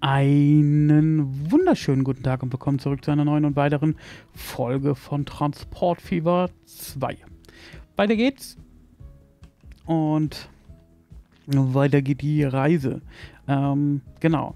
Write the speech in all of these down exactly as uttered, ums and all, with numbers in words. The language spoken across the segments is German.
Einen wunderschönen guten Tag und willkommen zurück zu einer neuen und weiteren Folge von Transport Fever zwei. Weiter geht's und weiter geht die Reise. Ähm, genau.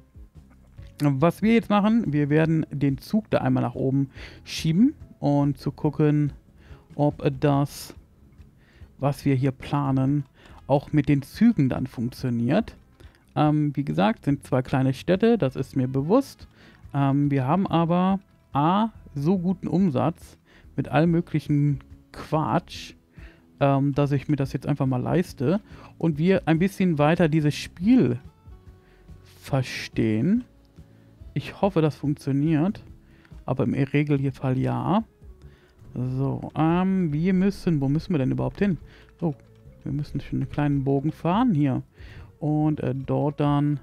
Was wir jetzt machen, wir werden den Zug da einmal nach oben schieben und zu gucken, ob das, was wir hier planen, auch mit den Zügen dann funktioniert. Ähm, wie gesagt, sind zwei kleine Städte, das ist mir bewusst. Ähm, wir haben aber A, so guten Umsatz mit allem möglichen Quatsch, ähm, dass ich mir das jetzt einfach mal leiste. Und wir ein bisschen weiter dieses Spiel verstehen. Ich hoffe, das funktioniert. Aber im Regelfall ja. So, ähm, wir müssen, wo müssen wir denn überhaupt hin? Oh, wir müssen schon einen kleinen Bogen fahren hier. Und äh, dort dann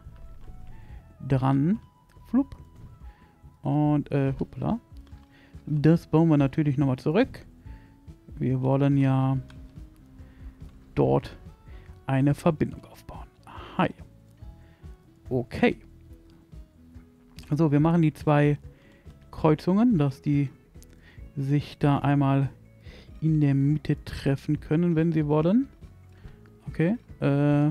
dran. Flup. Und, äh, hoppla. Das bauen wir natürlich nochmal zurück. Wir wollen ja dort eine Verbindung aufbauen. Hi. Okay. So, wir machen die zwei Kreuzungen, dass die sich da einmal in der Mitte treffen können, wenn sie wollen. Okay. Äh...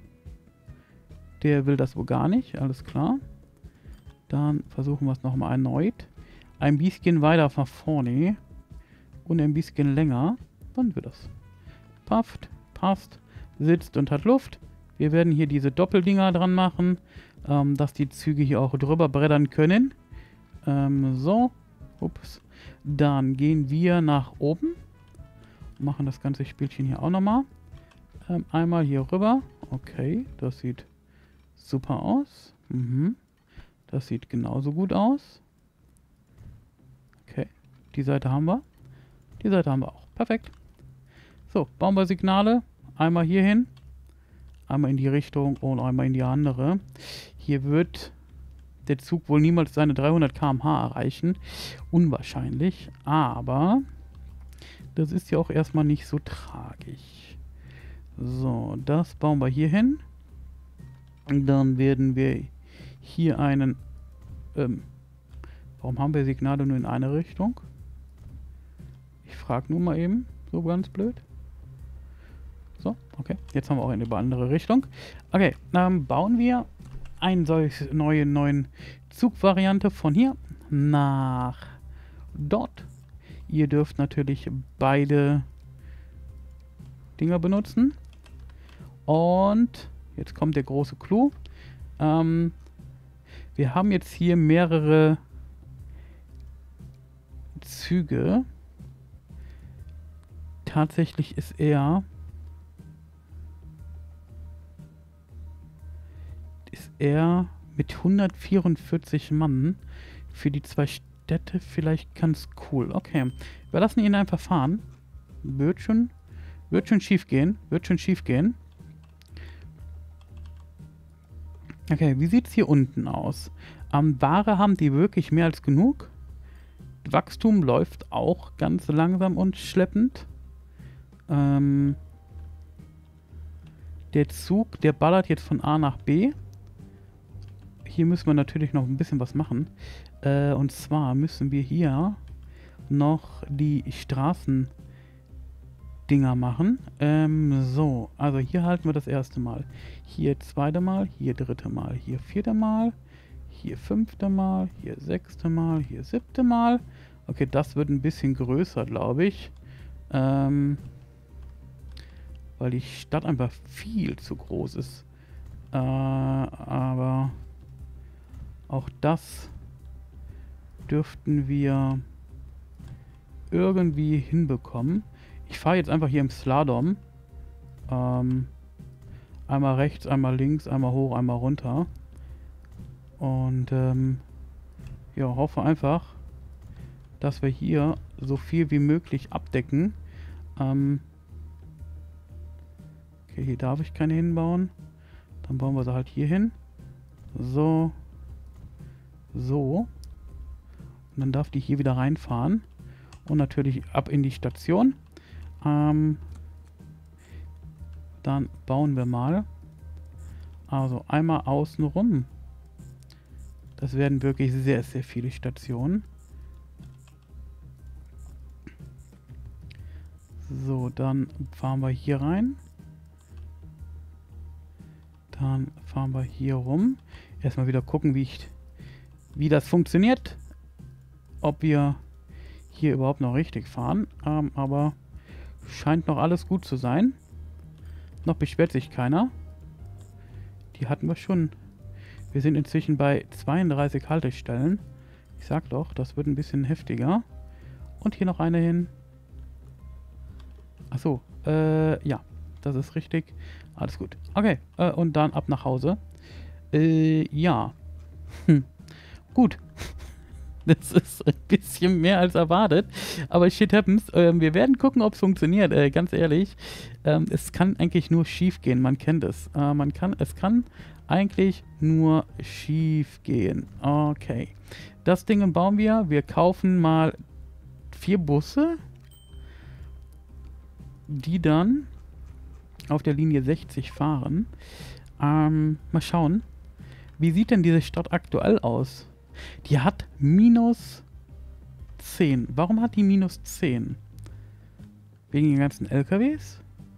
Der will das wohl gar nicht, alles klar. Dann versuchen wir es nochmal erneut. Ein bisschen weiter nach vorne. Und ein bisschen länger. Dann wird das. Pafft, passt, sitzt und hat Luft. Wir werden hier diese Doppeldinger dran machen, ähm, dass die Züge hier auch drüber brettern können. Ähm, so. Ups. Dann gehen wir nach oben. Machen das ganze Spielchen hier auch nochmal. Ähm, einmal hier rüber. Okay, das sieht super aus. Mhm. Das sieht genauso gut aus. Okay. Die Seite haben wir. Die Seite haben wir auch. Perfekt. So, bauen wir Signale. Einmal hier hin. Einmal in die Richtung und einmal in die andere. Hier wird der Zug wohl niemals seine dreihundert Kilometer pro Stunde erreichen. Unwahrscheinlich. Aber das ist ja auch erstmal nicht so tragisch. So, das bauen wir hier hin. Dann werden wir hier einen... Ähm, warum haben wir Signale nur in eine Richtung? Ich frage nur mal eben, so ganz blöd. So, okay. Jetzt haben wir auch eine andere Richtung. Okay, dann bauen wir eine solche neue neuen Zugvariante von hier nach dort. Ihr dürft natürlich beide Dinger benutzen. Und... Jetzt kommt der große Clou. Ähm, wir haben jetzt hier mehrere Züge. Tatsächlich ist er... Ist er mit hundertvierundvierzig Mann für die zwei Städte vielleicht ganz cool. Okay, wir lassen ihn einfach fahren. Wird schon, wird schon schief gehen. Wird schon schief gehen. Okay, wie sieht es hier unten aus? Ähm, Ware haben die wirklich mehr als genug. Wachstum läuft auch ganz langsam und schleppend. Ähm, der Zug, der ballert jetzt von A nach B. Hier müssen wir natürlich noch ein bisschen was machen. Äh, und zwar müssen wir hier noch die Straßen... Dinger machen. Ähm, so, also hier halten wir das erste Mal. Hier zweite Mal, hier dritte Mal, hier vierte Mal, hier fünfte Mal, hier sechste Mal, hier siebte Mal. Okay, das wird ein bisschen größer, glaube ich. Ähm, weil die Stadt einfach viel zu groß ist. Äh, aber auch das dürften wir irgendwie hinbekommen. Ich fahre jetzt einfach hier im Slalom. Ähm, einmal rechts, einmal links, einmal hoch, einmal runter. Und ähm, ja, hoffe einfach, dass wir hier so viel wie möglich abdecken. Ähm, okay, hier darf ich keine hinbauen. Dann bauen wir sie halt hier hin. So. So. Und dann darf die hier wieder reinfahren. Und natürlich ab in die Station. Ähm, dann bauen wir mal. Also einmal außen rum. Das werden wirklich sehr, sehr viele Stationen. So, dann fahren wir hier rein. Dann fahren wir hier rum. Erstmal wieder gucken, wie ich, wie das funktioniert. Ob wir hier überhaupt noch richtig fahren. Ähm, aber scheint noch alles gut zu sein. Noch beschwert sich keiner. Die hatten wir schon. Wir sind inzwischen bei zweiunddreißig Haltestellen. Ich sag doch, das wird ein bisschen heftiger. Und hier noch eine hin. Achso, äh, ja. Das ist richtig. Alles gut. Okay, äh, und dann ab nach Hause. Äh, ja. Hm. Gut. Das ist ein bisschen mehr als erwartet. Aber shit happens. Ähm, wir werden gucken, ob es funktioniert. Äh, ganz ehrlich. Ähm, es kann eigentlich nur schief gehen. Man kennt es. Äh, man kann, es kann eigentlich nur schief gehen. Okay. Das Ding bauen wir. Wir kaufen mal vier Busse, die dann auf der Linie sechzig fahren. Ähm, mal schauen. Wie sieht denn diese Stadt aktuell aus? Die hat minus zehn. Warum hat die minus zehn? Wegen den ganzen L K Ws?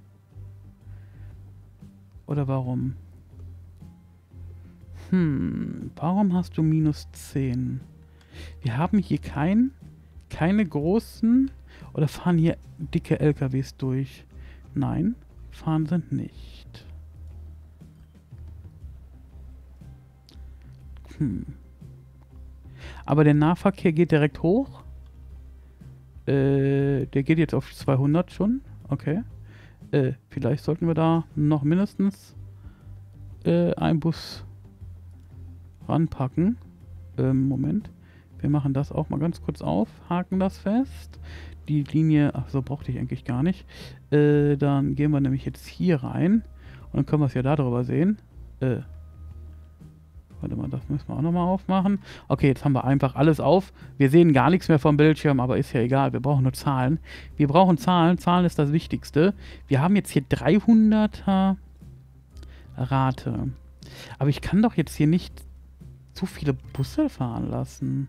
Oder warum? Hm, warum hast du minus zehn? Wir haben hier kein, keine großen... Oder fahren hier dicke L K Ws durch? Nein, fahren sind nicht. Hm. Aber der Nahverkehr geht direkt hoch. Äh, der geht jetzt auf zweihundert schon. Okay. Äh, vielleicht sollten wir da noch mindestens äh, einen Bus ranpacken. Ähm, Moment. Wir machen das auch mal ganz kurz auf. Haken das fest. Die Linie, ach so, brauchte ich eigentlich gar nicht. Äh, dann gehen wir nämlich jetzt hier rein. Und dann können wir es ja darüber sehen. Äh, warte mal, das müssen wir auch nochmal aufmachen. Okay, jetzt haben wir einfach alles auf. Wir sehen gar nichts mehr vom Bildschirm, aber ist ja egal. Wir brauchen nur Zahlen. Wir brauchen Zahlen. Zahlen ist das Wichtigste. Wir haben jetzt hier dreihunderter Rate. Aber ich kann doch jetzt hier nicht zu viele Busse fahren lassen.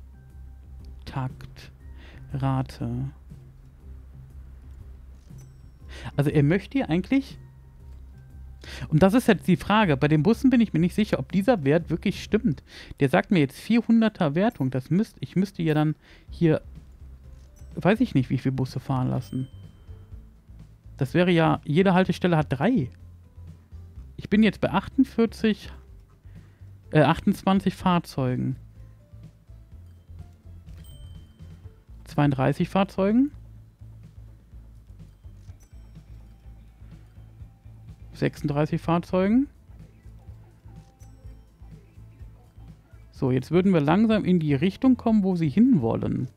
Takt. Rate. Also er möchte hier eigentlich... Und das ist jetzt die Frage. Bei den Bussen bin ich mir nicht sicher, ob dieser Wert wirklich stimmt. Der sagt mir jetzt vierhunderter Wertung. Das müsst, ich müsste ja dann hier... Weiß ich nicht, wie viele Busse fahren lassen. Das wäre ja... Jede Haltestelle hat drei. Ich bin jetzt bei achtundvierzig... Äh, achtundzwanzig Fahrzeugen. zweiunddreißig Fahrzeugen. sechsunddreißig Fahrzeugen. So, jetzt würden wir langsam in die Richtung kommen, wo sie hinwollen.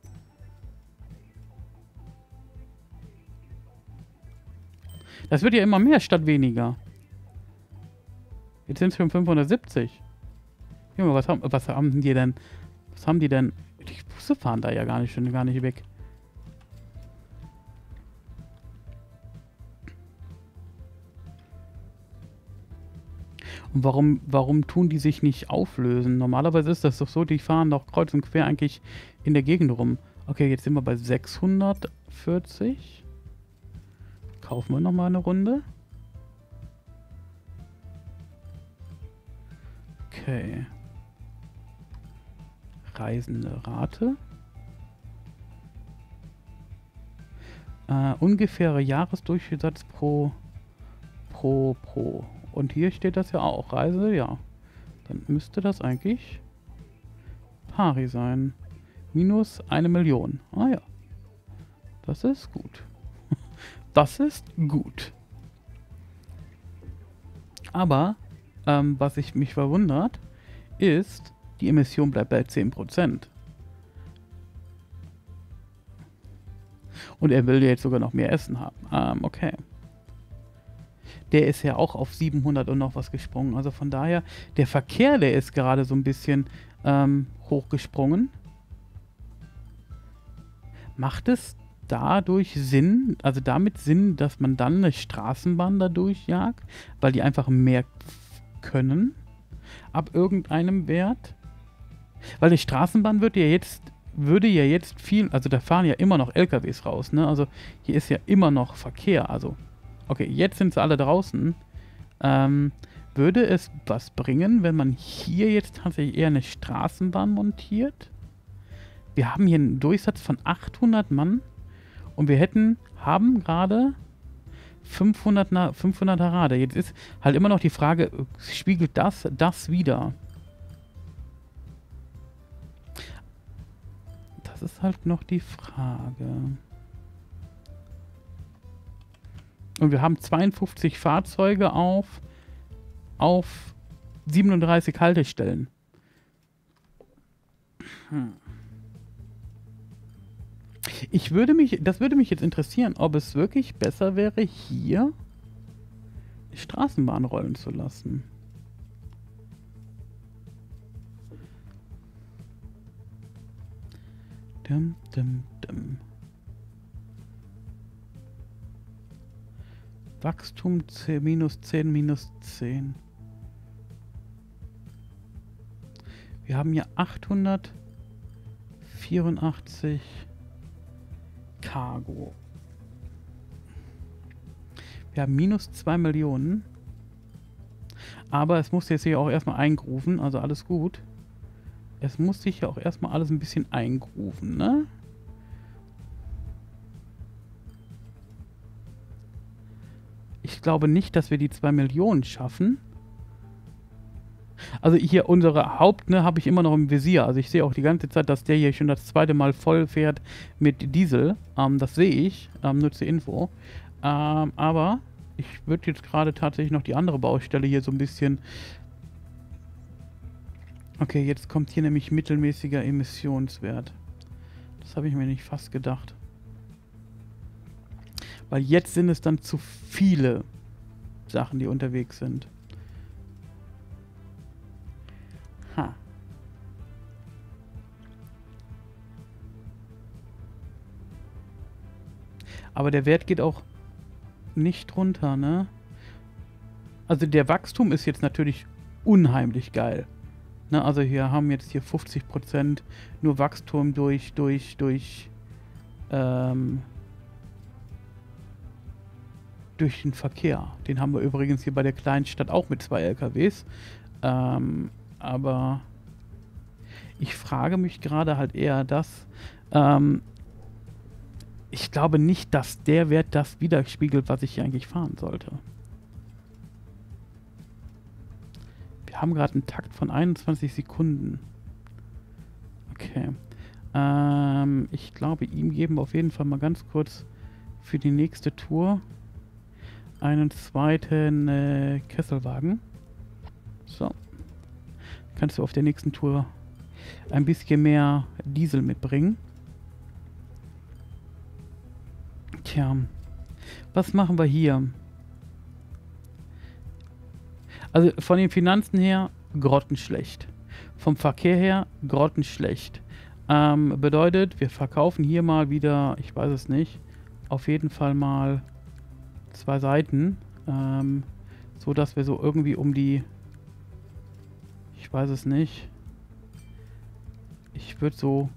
Das wird ja immer mehr statt weniger. Jetzt sind es schon fünfhundertsiebzig. Junge, was haben, was haben die denn? Was haben die denn? Die Busse fahren da ja gar nicht, schon gar nicht weg. Und warum, warum tun die sich nicht auflösen? Normalerweise ist das doch so, die fahren doch kreuz und quer eigentlich in der Gegend rum. Okay, jetzt sind wir bei sechshundertvierzig. Kaufen wir nochmal eine Runde. Okay. Reisende Rate. Äh, ungefähre Jahresdurchsatz pro pro pro. Und hier steht das ja auch. Reise, ja. Dann müsste das eigentlich pari sein. Minus eine Million. Ah ja. Das ist gut. Das ist gut. Aber, ähm, was ich mich verwundert, ist, die Emission bleibt bei zehn Prozent. Und er will jetzt sogar noch mehr Essen haben. Ähm, okay. Der ist ja auch auf siebenhundert und noch was gesprungen. Also von daher, der Verkehr, der ist gerade so ein bisschen ähm, hochgesprungen. Macht es dadurch Sinn, also damit Sinn, dass man dann eine Straßenbahn dadurch jagt? Weil die einfach mehr können ab irgendeinem Wert? Weil die Straßenbahn wird ja jetzt, würde ja jetzt viel, also da fahren ja immer noch L K Ws raus, ne? Also hier ist ja immer noch Verkehr, also okay, jetzt sind sie alle draußen. Ähm, würde es was bringen, wenn man hier jetzt tatsächlich eher eine Straßenbahn montiert? Wir haben hier einen Durchsatz von achthundert Mann und wir hätten, haben gerade fünfhundert, na, fünfhundert Harade. Jetzt ist halt immer noch die Frage, spiegelt das das wider? Das ist halt noch die Frage. Und wir haben zweiundfünfzig Fahrzeuge auf, auf siebenunddreißig Haltestellen. Hm. Ich würde mich, das würde mich jetzt interessieren, ob es wirklich besser wäre, hier die Straßenbahn rollen zu lassen. Dum, dum, dum. Wachstum zehn, minus zehn, minus zehn. Wir haben hier achthundertvierundachtzig Cargo. Wir haben minus zwei Millionen. Aber es muss jetzt hier auch erstmal eingrooven, also alles gut. Es muss sich ja auch erstmal alles ein bisschen eingrooven, ne? Ich glaube nicht, dass wir die zwei Millionen schaffen. Also hier unsere Haupt, ne, habe ich immer noch im Visier. Also ich sehe auch die ganze Zeit, dass der hier schon das zweite Mal voll fährt mit Diesel. Ähm, das sehe ich, ähm, nur zur Info. Ähm, aber ich würde jetzt gerade tatsächlich noch die andere Baustelle hier so ein bisschen... Okay, jetzt kommt hier nämlich mittelmäßiger Emissionswert. Das habe ich mir nicht fast gedacht. Weil jetzt sind es dann zu viele Sachen, die unterwegs sind. Ha. Aber der Wert geht auch nicht runter, ne? Also der Wachstum ist jetzt natürlich unheimlich geil. Ne, also hier haben jetzt hier fünfzig Prozent nur Wachstum durch, durch, durch, ähm, durch den Verkehr. Den haben wir übrigens hier bei der kleinen Stadt auch mit zwei L K Ws. Ähm, aber ich frage mich gerade halt eher, dass, ähm, ich glaube nicht, dass der Wert das widerspiegelt, was ich hier eigentlich fahren sollte. Wir haben gerade einen Takt von einundzwanzig Sekunden. Okay. Ähm, ich glaube, ihm geben wir auf jeden Fall mal ganz kurz für die nächste Tour einen zweiten äh, Kesselwagen. So. Kannst du auf der nächsten Tour ein bisschen mehr Diesel mitbringen. Tja. Was machen wir hier? Also von den Finanzen her grottenschlecht. Vom Verkehr her grottenschlecht. Ähm, bedeutet, wir verkaufen hier mal wieder, ich weiß es nicht, auf jeden Fall mal zwei Seiten. Ähm, so dass wir so irgendwie um die, ich weiß es nicht. Ich würde so,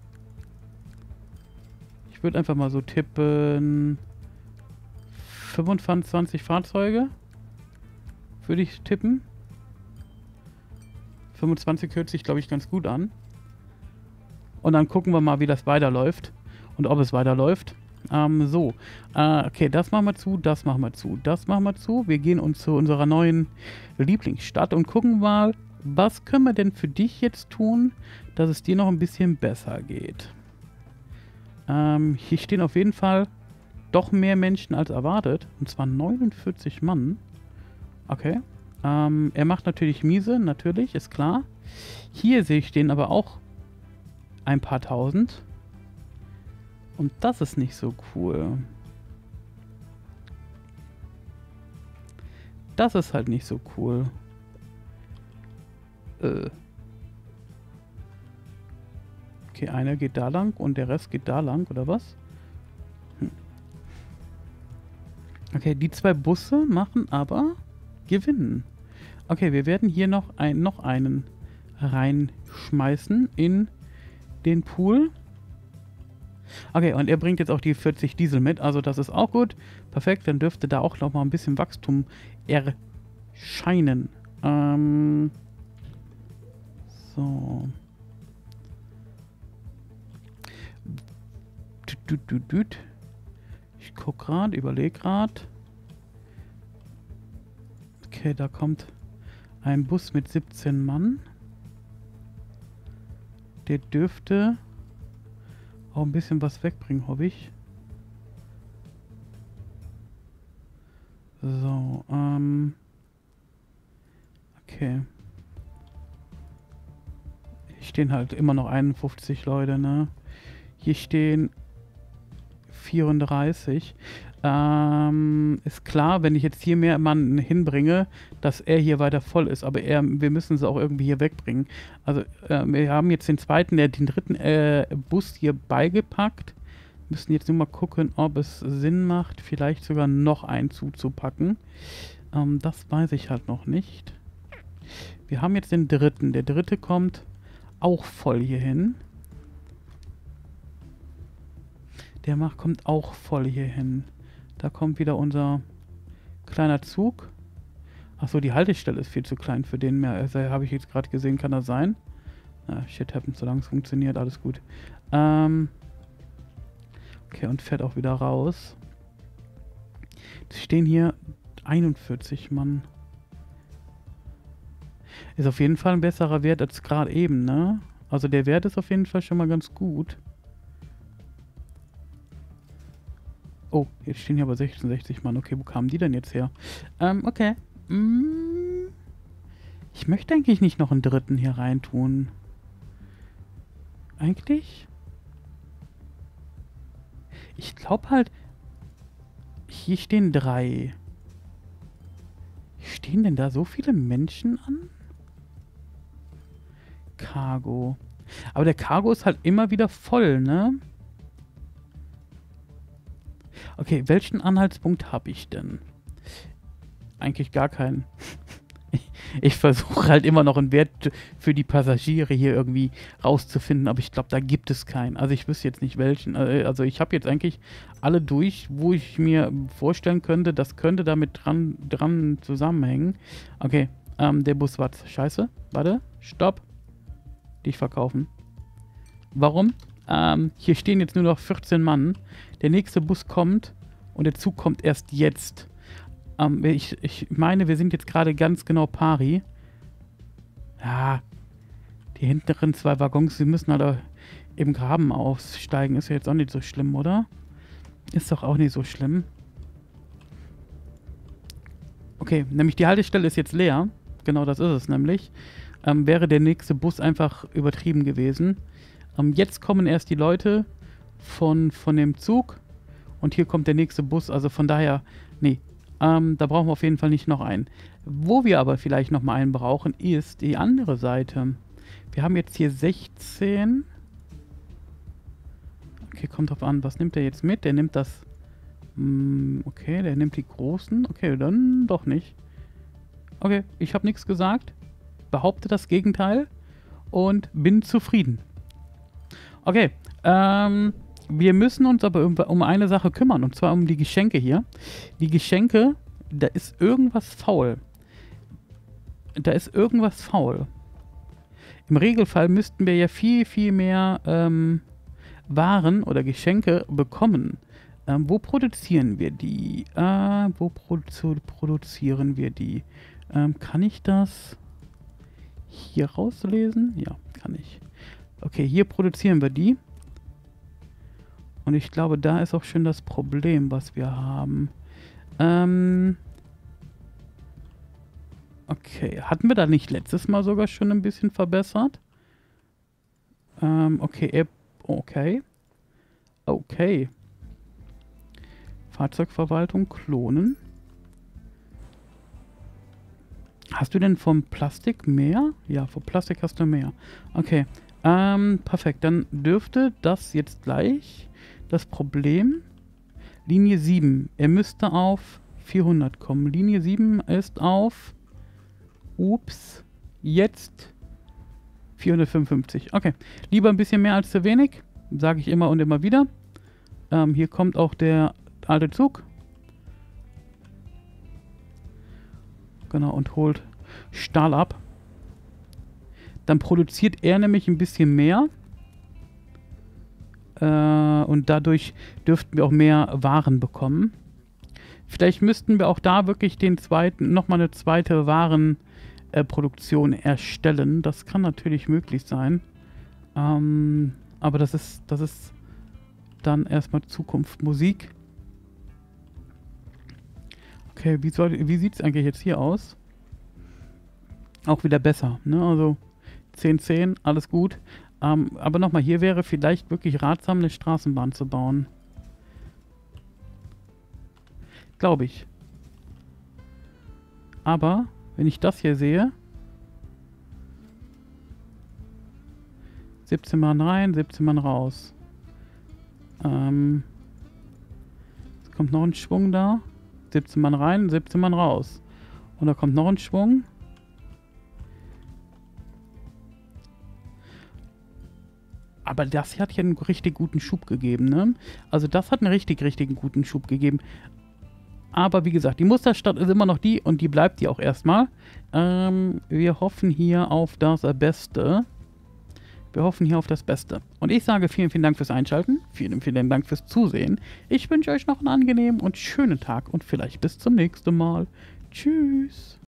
ich würde einfach mal so tippen, fünfundzwanzig Fahrzeuge. Würde ich tippen. fünfundzwanzig hört sich, glaube ich, ganz gut an. Und dann gucken wir mal, wie das weiterläuft. Und ob es weiterläuft. Ähm, so. Äh, okay, das machen wir zu, das machen wir zu, das machen wir zu. Wir gehen uns zu unserer neuen Lieblingsstadt und gucken mal, was können wir denn für dich jetzt tun, dass es dir noch ein bisschen besser geht. Ähm, hier stehen auf jeden Fall doch mehr Menschen als erwartet. Und zwar neunundvierzig Mann. Okay. Ähm, er macht natürlich miese, natürlich, ist klar. Hier sehe ich stehen aber auch ein paar tausend. Und das ist nicht so cool. Das ist halt nicht so cool. Äh. Okay, einer geht da lang und der Rest geht da lang, oder was? Hm. Okay, die zwei Busse machen aber... gewinnen. Okay, wir werden hier noch, ein, noch einen reinschmeißen in den Pool. Okay, und er bringt jetzt auch die vierzig Diesel mit, also das ist auch gut. Perfekt, dann dürfte da auch noch mal ein bisschen Wachstum erscheinen. Ähm, so. Ich guck gerade, überlege gerade. Okay, da kommt ein Bus mit siebzehn Mann. Der dürfte auch ein bisschen was wegbringen, hoffe ich. So, ähm. Okay. Hier stehen halt immer noch einundfünfzig Leute, ne? Hier stehen vierunddreißig. Ähm, ist klar, wenn ich jetzt hier mehr Mann hinbringe, dass er hier weiter voll ist. Aber er, wir müssen es auch irgendwie hier wegbringen. Also äh, wir haben jetzt den zweiten, der den dritten äh, Bus hier beigepackt. Müssen jetzt nur mal gucken, ob es Sinn macht, vielleicht sogar noch einen zuzupacken. Ähm, das weiß ich halt noch nicht. Wir haben jetzt den dritten. Der dritte kommt auch voll hier hin. Der macht, kommt auch voll hier hin. Da kommt wieder unser kleiner Zug. Achso, die Haltestelle ist viel zu klein für den mehr. Also, habe ich jetzt gerade gesehen, kann das sein? Ah, shit happens, solange es funktioniert, alles gut. Ähm okay, und fährt auch wieder raus. Es stehen hier einundvierzig Mann. Ist auf jeden Fall ein besserer Wert als gerade eben, ne? Also der Wert ist auf jeden Fall schon mal ganz gut. Oh, jetzt stehen hier aber sechsundsechzig Mann. Okay, wo kamen die denn jetzt her? Ähm, okay. Mm, ich möchte eigentlich nicht noch einen dritten hier reintun. Eigentlich? Ich glaube halt... Hier stehen drei. Stehen denn da so viele Menschen an? Cargo. Aber der Cargo ist halt immer wieder voll, ne? Okay, welchen Anhaltspunkt habe ich denn? Eigentlich gar keinen. Ich versuche halt immer noch einen Wert für die Passagiere hier irgendwie rauszufinden, aber ich glaube, da gibt es keinen. Also ich wüsste jetzt nicht welchen. Also ich habe jetzt eigentlich alle durch, wo ich mir vorstellen könnte, das könnte damit dran, dran zusammenhängen. Okay, ähm, der Bus war scheiße. Warte, stopp. Dich verkaufen. Warum? Ähm, hier stehen jetzt nur noch vierzehn Mann. Der nächste Bus kommt und der Zug kommt erst jetzt. Ähm, ich, ich meine, wir sind jetzt gerade ganz genau pari. Ja, die hinteren zwei Waggons, die müssen halt im Graben aussteigen. Ist ja jetzt auch nicht so schlimm, oder? Ist doch auch nicht so schlimm. Okay, nämlich die Haltestelle ist jetzt leer. Genau das ist es nämlich. Ähm, wäre der nächste Bus einfach übertrieben gewesen. Ähm, jetzt kommen erst die Leute von, von dem Zug und hier kommt der nächste Bus. Also von daher, nee, ähm, da brauchen wir auf jeden Fall nicht noch einen. Wo wir aber vielleicht noch mal einen brauchen, ist die andere Seite. Wir haben jetzt hier sechzehn. Okay, kommt drauf an, was nimmt der jetzt mit? Der nimmt das... Mh, okay, der nimmt die großen. Okay, dann doch nicht. Okay, ich habe nichts gesagt. Behaupte das Gegenteil und bin zufrieden. Okay, ähm, wir müssen uns aber um, um eine Sache kümmern, und zwar um die Geschenke hier. Die Geschenke, da ist irgendwas faul. Da ist irgendwas faul. Im Regelfall müssten wir ja viel, viel mehr ähm, Waren oder Geschenke bekommen. Ähm, wo produzieren wir die? Äh, wo produ produzieren wir die? Ähm, kann ich das hier rauslesen? Ja, kann ich. Okay, hier produzieren wir die. Und ich glaube, da ist auch schon das Problem, was wir haben. Ähm... Okay, hatten wir da nicht letztes Mal sogar schon ein bisschen verbessert? Ähm, okay, okay. Okay. Fahrzeugverwaltung klonen. Hast du denn vom Plastik mehr? Ja, vom Plastik hast du mehr. Okay, ähm, perfekt. Dann dürfte das jetzt gleich das Problem... Linie sieben. Er müsste auf vierhundert kommen. Linie sieben ist auf... Ups. Jetzt vierhundertfünfundfünfzig. Okay. Lieber ein bisschen mehr als zu wenig. Sage ich immer und immer wieder. Ähm, hier kommt auch der alte Zug. Genau, und holt Stahl ab. Dann produziert er nämlich ein bisschen mehr. Äh, und dadurch dürften wir auch mehr Waren bekommen. Vielleicht müssten wir auch da wirklich den zweiten, nochmal eine zweite Warenproduktion äh, erstellen. Das kann natürlich möglich sein. Ähm, aber das ist, das ist dann erstmal Zukunft. Musik. Okay, wie, soll, wie sieht es eigentlich jetzt hier aus? Auch wieder besser, ne? Also zehn zehn, alles gut. Ähm, aber nochmal, hier wäre vielleicht wirklich ratsam, eine Straßenbahn zu bauen. Glaube ich. Aber, wenn ich das hier sehe... siebzehn Mann rein, siebzehn Mann raus. Ähm... Es kommt noch ein Schwung da. siebzehn Mann rein, siebzehn Mann raus. Und da kommt noch ein Schwung. Aber das hier hat ja einen richtig guten Schub gegeben, ne? Also das hat einen richtig, richtig guten Schub gegeben. Aber wie gesagt, die Musterstadt ist immer noch die und die bleibt die auch erstmal. Ähm, wir hoffen hier auf das Beste. Wir hoffen hier auf das Beste. Und ich sage vielen, vielen Dank fürs Einschalten. Vielen, vielen Dank fürs Zusehen. Ich wünsche euch noch einen angenehmen und schönen Tag und vielleicht bis zum nächsten Mal. Tschüss.